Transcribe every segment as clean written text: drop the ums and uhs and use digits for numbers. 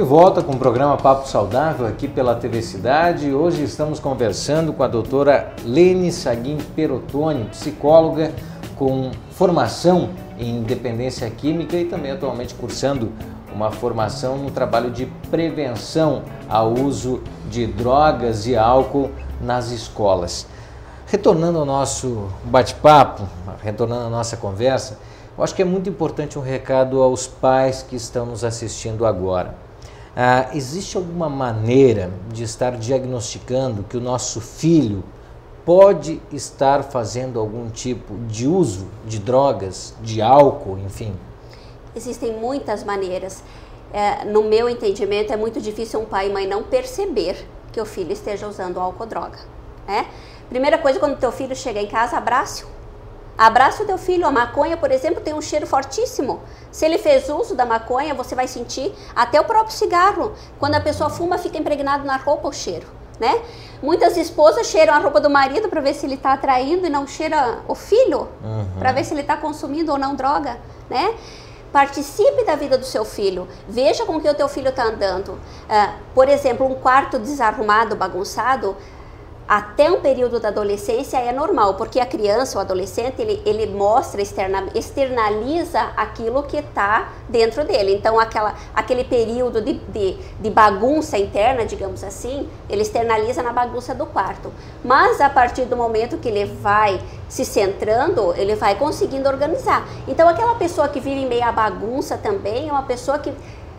volta com o programa Papo Saudável aqui pela TV Cidade. Hoje estamos conversando com a doutora Lene Saguin Perotoni, psicóloga com formação em dependência química e também atualmente cursando uma formação no trabalho de prevenção ao uso de drogas e álcool nas escolas. Retornando ao nosso bate-papo, retornando à nossa conversa, eu acho que é muito importante um recado aos pais que estão nos assistindo agora. Existe alguma maneira de estar diagnosticando que o nosso filho pode estar fazendo algum tipo de uso de drogas, de álcool, enfim? Existem muitas maneiras. No meu entendimento, é muito difícil um pai e mãe não perceber que o filho esteja usando álcool ou droga, né? Primeira coisa, quando o teu filho chega em casa, abrace-o. Abraça o teu filho. A maconha, por exemplo, tem um cheiro fortíssimo. Se ele fez uso da maconha, você vai sentir até o próprio cigarro. Quando a pessoa fuma, fica impregnado na roupa o cheiro, né? Muitas esposas cheiram a roupa do marido para ver se ele está atraindo e não cheira o filho, para ver se ele está consumindo ou não droga, né? Participe da vida do seu filho, veja com que o teu filho está andando. Por exemplo, um quarto desarrumado, bagunçado, até um período da adolescência é normal, porque a criança, o adolescente, ele mostra, externaliza aquilo que está dentro dele. Então, aquele período de bagunça interna, digamos assim, ele externaliza na bagunça do quarto. Mas, a partir do momento que ele vai se centrando, ele vai conseguindo organizar. Então, aquela pessoa que vive em meio à bagunça também é uma pessoa que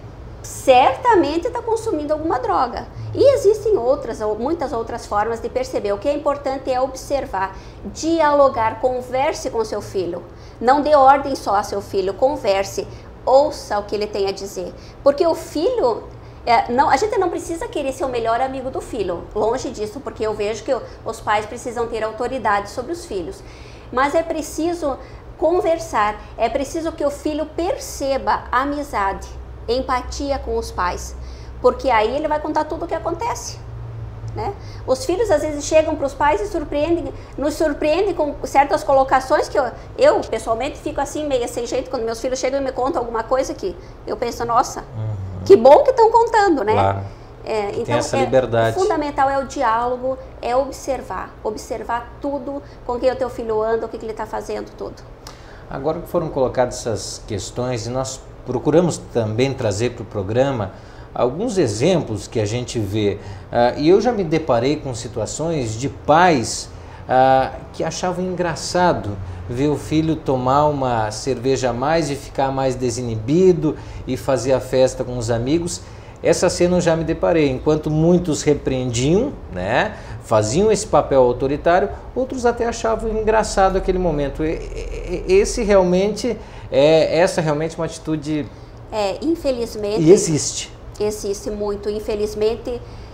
certamente está consumindo alguma droga. E existem muitas outras formas de perceber. O que é importante é observar, dialogar, converse com seu filho. Não dê ordem só a seu filho, converse, ouça o que ele tem a dizer. Porque o filho, a gente não precisa querer ser o melhor amigo do filho, longe disso, porque eu vejo que os pais precisam ter autoridade sobre os filhos. Mas é preciso conversar, é preciso que o filho perceba a amizade, empatia com os pais, porque aí ele vai contar tudo o que acontece, né? Os filhos às vezes chegam para os pais e nos surpreendem com certas colocações que eu pessoalmente fico assim meio sem jeito quando meus filhos chegam e me contam alguma coisa que eu penso, nossa, que bom que estão contando, né? Claro. Então tem essa liberdade. O fundamental é o diálogo, é observar tudo com quem o teu filho anda, o que ele está fazendo, tudo. Agora que foram colocadas essas questões e nós procuramos também trazer para o programa alguns exemplos que a gente vê. E eu já me deparei com situações de pais que achavam engraçado ver o filho tomar uma cerveja a mais e ficar mais desinibido e fazer a festa com os amigos. Essa cena eu já me deparei. Enquanto muitos repreendiam, né, faziam esse papel autoritário, outros até achavam engraçado aquele momento. Essa realmente é uma atitude... infelizmente... E existe. Existe muito. Infelizmente,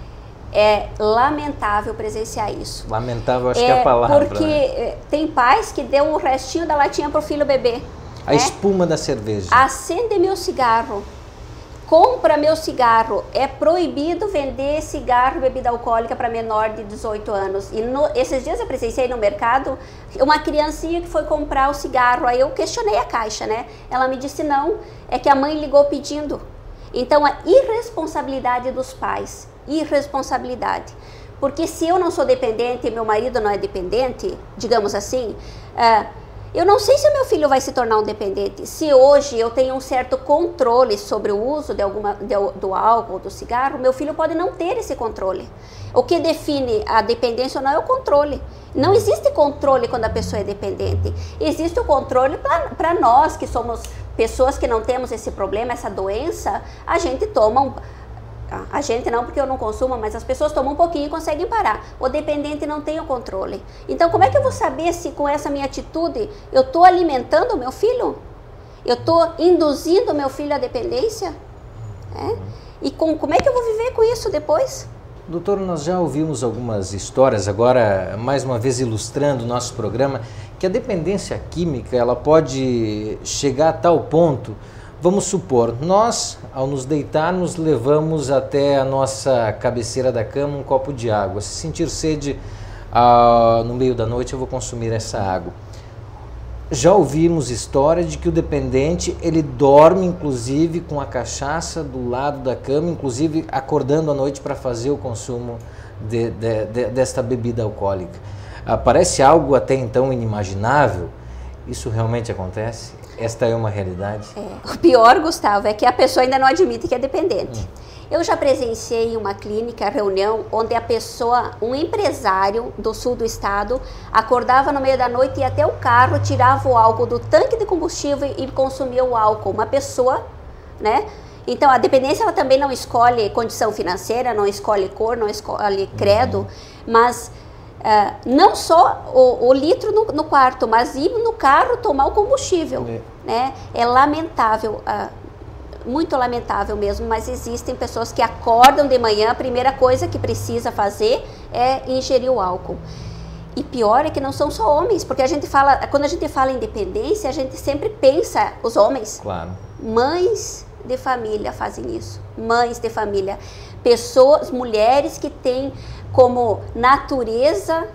é lamentável presenciar isso. Lamentável, acho que é a palavra. Porque tem pais que dão o restinho da latinha para o filho beber. A espuma da cerveja. Acende meu cigarro. Compra meu cigarro. É proibido vender cigarro e bebida alcoólica para menor de 18 anos. E esses dias eu presenciei no mercado uma criancinha que foi comprar o cigarro. Aí eu questionei a caixa, né? Ela me disse não, é que a mãe ligou pedindo. Então a irresponsabilidade dos pais, irresponsabilidade. Porque se eu não sou dependente e meu marido não é dependente, digamos assim, eu não sei se o meu filho vai se tornar um dependente. Se hoje eu tenho um certo controle sobre o uso do álcool, do cigarro, meu filho pode não ter esse controle. O que define a dependência ou não é o controle. Não existe controle quando a pessoa é dependente. Existe o controle para nós, que somos pessoas que não temos esse problema, essa doença, a gente toma a gente não, porque eu não consumo, mas as pessoas tomam um pouquinho e conseguem parar. O dependente não tem o controle. Então, como é que eu vou saber se com essa minha atitude eu estou alimentando o meu filho? Eu estou induzindo o meu filho à dependência? E como é que eu vou viver com isso depois? Doutor, nós já ouvimos algumas histórias, agora mais uma vez ilustrando o nosso programa, que a dependência química ela pode chegar a tal ponto. Vamos supor, nós, ao nos deitarmos, levamos até a nossa cabeceira da cama um copo de água. Se sentir sede no meio da noite, eu vou consumir essa água. Já ouvimos história de que o dependente, ele dorme inclusive com a cachaça do lado da cama, inclusive acordando à noite para fazer o consumo desta bebida alcoólica. Parece algo até então inimaginável. Isso realmente acontece? Esta é uma realidade? O pior, Gustavo, é que a pessoa ainda não admite que é dependente. Eu já presenciei em uma clínica, reunião, onde a pessoa, um empresário do sul do estado, acordava no meio da noite e ia até o carro, tirava o álcool do tanque de combustível e consumia o álcool. Uma pessoa, né? Então, a dependência, ela também não escolhe condição financeira, não escolhe cor, não escolhe credo, mas não só o litro no quarto, mas ir no carro tomar o combustível, né? É lamentável, muito lamentável mesmo, mas existem pessoas que acordam de manhã, a primeira coisa que precisa fazer é ingerir o álcool. E pior é que não são só homens, porque a gente fala, quando a gente fala em dependência, a gente sempre pensa os homens. Claro. Mães de família fazem isso, mães de família, pessoas, mulheres que têm como natureza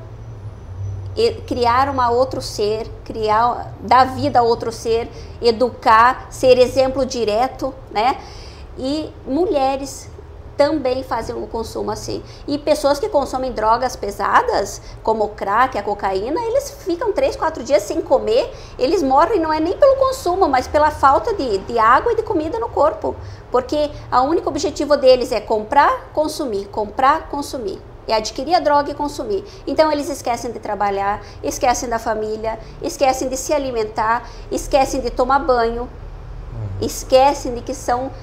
criar outro ser, dar vida a outro ser, educar, ser exemplo direto, né? E mulheres também fazem o consumo assim. E pessoas que consomem drogas pesadas, como o crack, a cocaína, eles ficam 3, 4 dias sem comer, eles morrem não é nem pelo consumo, mas pela falta de água e de comida no corpo. Porque o único objetivo deles é comprar, consumir, é adquirir a droga e consumir. Então eles esquecem de trabalhar, esquecem da família, esquecem de se alimentar, esquecem de tomar banho, esquecem de que são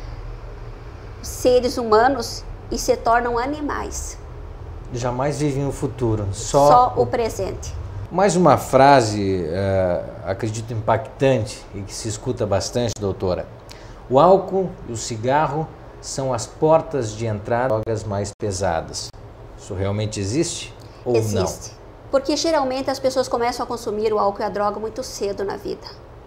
seres humanos e se tornam animais. Jamais vivem o futuro, só o presente. Mais uma frase, acredito, impactante e que se escuta bastante, doutora. O álcool e o cigarro são as portas de entrada de drogas mais pesadas. Isso realmente existe ou não? Existe. Porque geralmente as pessoas começam a consumir o álcool e a droga muito cedo na vida.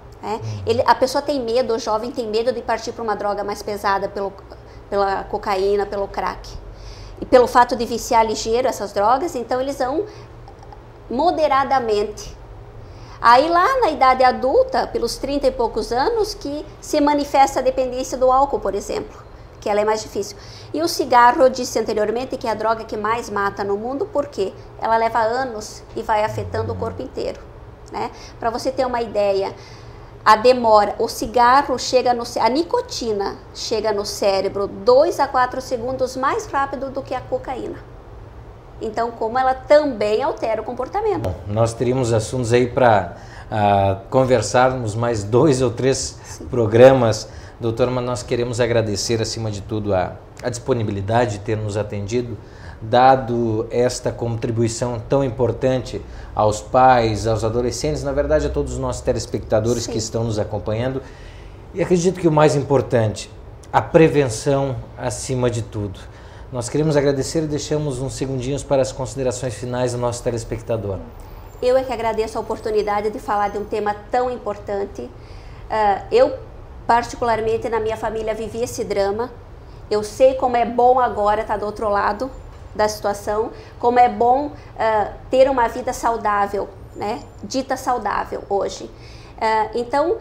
A pessoa tem medo, o jovem tem medo de partir para uma droga mais pesada pela cocaína, pelo crack. E pelo fato de viciar ligeiro essas drogas, então eles vão moderadamente. Aí lá na idade adulta, pelos 30 e poucos anos, que se manifesta a dependência do álcool, por exemplo, que ela é mais difícil. E o cigarro, eu disse anteriormente, que é a droga que mais mata no mundo, porque ela leva anos e vai afetando o corpo inteiro, né? Para você ter uma ideia, a demora, o cigarro a nicotina chega no cérebro 2 a 4 segundos mais rápido do que a cocaína. Então, como ela também altera o comportamento. Bom, nós teríamos assuntos aí para conversarmos mais 2 ou 3 programas, doutora, mas nós queremos agradecer, acima de tudo, a disponibilidade de ter nos atendido, dado esta contribuição tão importante aos pais, aos adolescentes, na verdade a todos os nossos telespectadores que estão nos acompanhando. E acredito que o mais importante, a prevenção acima de tudo. Nós queremos agradecer e deixamos uns segundinhos para as considerações finais do nosso telespectador. Eu é que agradeço a oportunidade de falar de um tema tão importante. Eu, particularmente, na minha família, vivi esse drama. Eu sei como é bom agora estar do outro lado da situação, como é bom ter uma vida saudável, né? Dita saudável hoje. Então,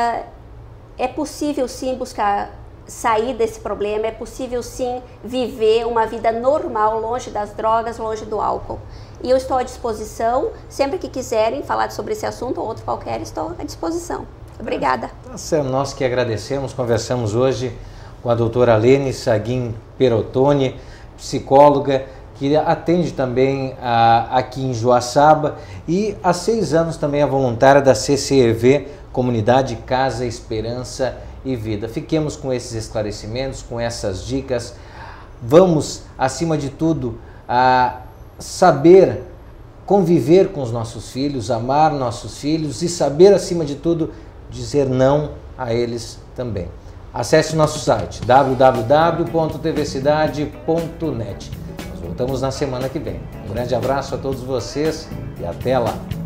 é possível sim sair desse problema, é possível sim viver uma vida normal, longe das drogas, longe do álcool. E eu estou à disposição, sempre que quiserem falar sobre esse assunto ou outro qualquer, estou à disposição. Obrigada. Nós que agradecemos, conversamos hoje com a doutora Lene Saguin Perotoni, psicóloga, que atende também aqui em Joaçaba e há 6 anos também é voluntária da CCEV, Comunidade Casa, Esperança e Vida. Fiquemos com esses esclarecimentos, com essas dicas. Vamos, acima de tudo, saber conviver com os nossos filhos, amar nossos filhos e saber, acima de tudo, dizer não a eles também. Acesse nosso site www.tvcidade.net. Nós voltamos na semana que vem. Um grande abraço a todos vocês e até lá!